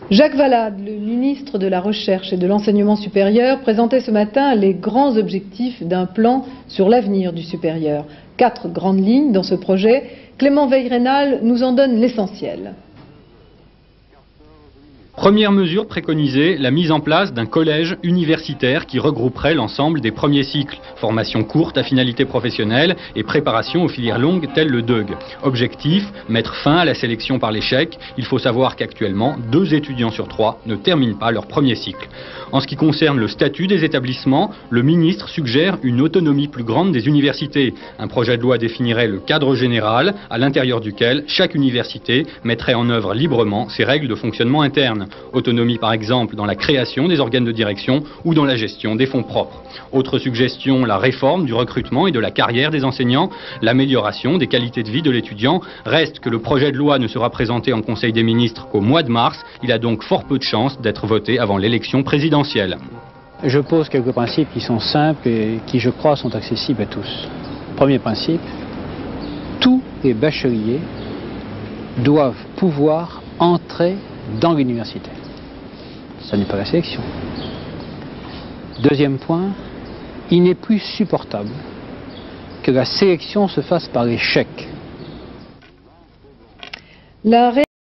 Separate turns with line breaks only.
Jacques Valade, le ministre de la Recherche et de l'Enseignement supérieur, présentait ce matin les grands objectifs d'un plan sur l'avenir du supérieur. 4 grandes lignes dans ce projet. Clément Veil-Rénal nous en donne l'essentiel.
Première mesure préconisée, la mise en place d'un collège universitaire qui regrouperait l'ensemble des premiers cycles, formation courte à finalité professionnelle et préparation aux filières longues telles le DEUG. Objectif, mettre fin à la sélection par l'échec. Il faut savoir qu'actuellement, 2 étudiants sur 3 ne terminent pas leur premier cycle. En ce qui concerne le statut des établissements, le ministre suggère une autonomie plus grande des universités. Un projet de loi définirait le cadre général à l'intérieur duquel chaque université mettrait en œuvre librement ses règles de fonctionnement interne. Autonomie par exemple dans la création des organes de direction ou dans la gestion des fonds propres. Autre suggestion, la réforme du recrutement et de la carrière des enseignants, l'amélioration des qualités de vie de l'étudiant. Reste que le projet de loi ne sera présenté en Conseil des ministres qu'au mois de mars. Il a donc fort peu de chances d'être voté avant l'élection présidentielle.
Je pose quelques principes qui sont simples et qui, je crois, sont accessibles à tous. Premier principe, tous les bacheliers doivent pouvoir entrer dans l'université. Ça n'est pas la sélection. Deuxième point, il n'est plus supportable que la sélection se fasse par échec.